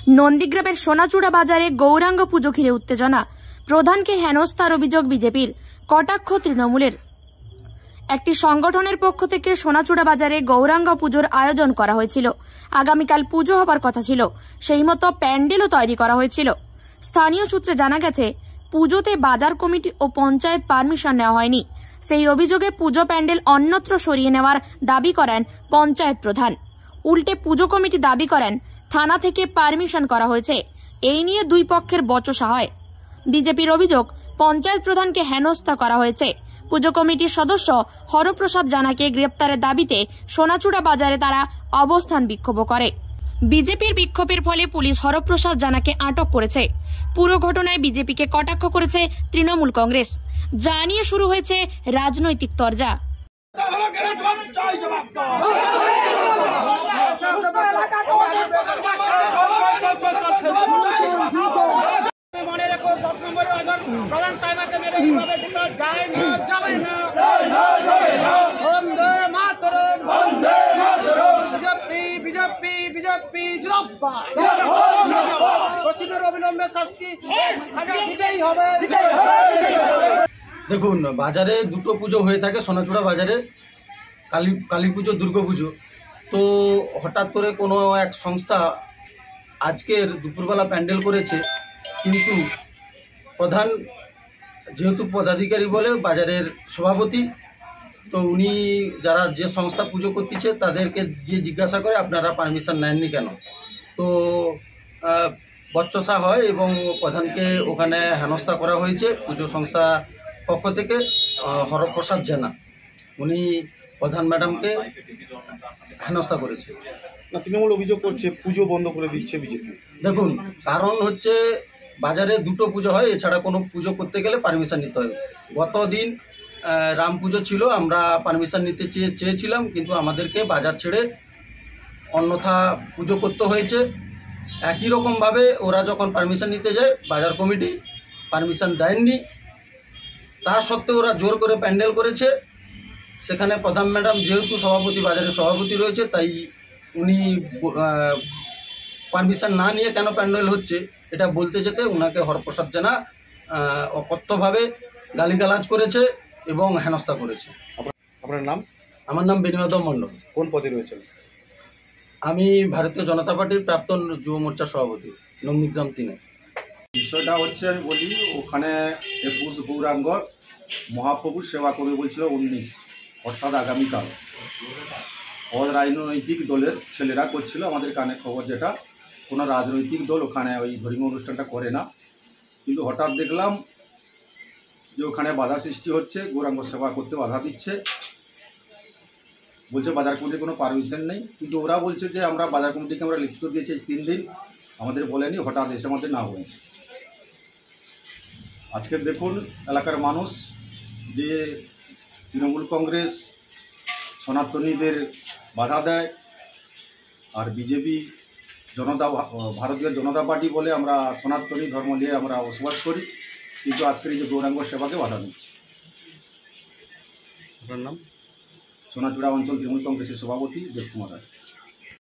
নন্দীগ্রামের সোনাচূড়া বাজারে গৌরাঙ্গ পুজো ঘিরে উত্তেজনা। প্রধানকে হেনস্থার অভিযোগ বিজেপির, কটাক্ষ তৃণমূলের। একটি সংগঠনের পক্ষ থেকে সোনাচূড়া বাজারে গৌরাঙ্গ পুজোর আয়োজন করা হয়েছিল। আগামীকাল পুজো হবার কথা ছিল, সেই মতো প্যান্ডেলও তৈরি করা হয়েছিল। স্থানীয় সূত্রে জানা গেছে, পুজোতে বাজার কমিটি ও পঞ্চায়েত পারমিশন নেওয়া হয়নি। সেই অভিযোগে পুজো প্যান্ডেল অন্যত্র সরিয়ে নেওয়ার দাবি করেন পঞ্চায়েত প্রধান। উল্টে পুজো কমিটি দাবি করেন থানা থেকে পারমিশন করা হয়েছে। এই নিয়ে দুই পক্ষের বচসা হয়। বিজেপির অভিযোগ, পঞ্চায়েত প্রধানকে হেনস্থা করা হয়েছে। পুজো কমিটির সদস্য হরপ্রসাদ জানাকে গ্রেপ্তারের দাবিতে সোনাচূড়া বাজারে তারা অবস্থান বিক্ষোভ করে। বিজেপির বিক্ষোভের ফলে পুলিশ হরপ্রসাদ জানাকে আটক করেছে। পুরো ঘটনায় বিজেপিকে কটাক্ষ করেছে তৃণমূল কংগ্রেস। যা নিয়ে শুরু হয়েছে রাজনৈতিক তরজা। দেখুন, বাজারে দুটো পুজো হয়ে থাকে সোনাচূড়া বাজারে, কালী পুজো, দুর্গা পুজো। তো হঠাৎ করে কোনো এক সংস্থা আজকের দুপুরবেলা প্যান্ডেল করেছে, কিন্তু প্রধান যেহেতু পদাধিকারী বলে বাজারের সভাপতি, তো উনি যারা যে সংস্থা পুজো করতেছে তাদেরকে গিয়ে জিজ্ঞাসা করে আপনারা পারমিশন নেননি কেন। তো বচসা হয় এবং প্রধানকে ওখানে হেনস্থা করা হয়েছে পুজো সংস্থা পক্ষ থেকে। হরপ্রসাদ জানা উনি প্রধান ম্যাডামকে হেনস্থা করেছে। তৃণমূল অভিযোগ করছে পুজো বন্ধ করে দিচ্ছে বিজেপি। দেখুন, কারণ হচ্ছে বাজারে দুটো পুজো হয়, এছাড়া কোনো পুজো করতে গেলে পারমিশন নিতে হয়। গতদিন রাম পুজো ছিল, আমরা পারমিশন নিতে চেয়েছিলাম, কিন্তু আমাদেরকে বাজার ছেড়ে অন্যথা পুজো করতে হয়েছে। একই রকমভাবে ওরা যখন পারমিশন নিতে যায়, বাজার কমিটি পারমিশন দেননি, তা সত্ত্বেও ওরা জোর করে প্যান্ডেল করেছে। সেখানে প্রধান ম্যাডাম যেহেতু সভাপতি, বাজারের সভাপতি রয়েছে, তাই উনি পারমিশন না নিয়ে কেন প্যান্ডেল হচ্ছে এটা বলতে যেতে ওনাকে হরপ্রসাদ জানা অকথ্যভাবে গালিগালাজ করেছে এবং হেনস্থা করেছে। আপনার নাম? আমার নাম বেণীমাধব মণ্ডল। কোন পদে রয়েছেন? আমি ভারতীয় জনতা পার্টির প্রাক্তন যুব মোর্চা সভাপতি, নন্দীগ্রাম 3। বিষয়টা হচ্ছে, আমি বলি, ওখানে 21 গৌরাঙ্গ মহাপ্রভুর সেবা করবে বলছিল 19, অর্থাৎ আগামীকাল। রাজনৈতিক দলের ছেলেরা করছিল, আমাদের কানে খবর যেটা, কোনো রাজনৈতিক দল ওখানে ওই ধর্মীয় অনুষ্ঠানটা করে না। কিন্তু হঠাৎ দেখলাম যে ওখানে বাধা সৃষ্টি হচ্ছে, গৌরাঙ্গ সেবা করতে বাধা দিচ্ছে, বলছে বাজার কমিটির কোনো পারমিশন নেই। কিন্তু ওরা বলছে যে আমরা বাজার কমিটিকে আমরা লিখিত দিয়েছি 3 দিন, আমাদের বলেনি, হঠাৎ এসে আমাদের না হয়েছে। আজকে দেখুন এলাকার মানুষ যে তৃণমূল কংগ্রেস সনাতনীদের বাধা দেয়, আর বিজেপি ভারতীয় জনতা পার্টি বলে আমরা সনাতনী ধর্ম নিয়ে আমরা বসবাস করি, কিন্তু আজকের এই যে গৌরাঙ্গ সেবাকে বাধা দিচ্ছে। আপনার নাম? সোনাচূড়া অঞ্চল তৃণমূল কংগ্রেসের সভাপতি দেবকুমার রায়।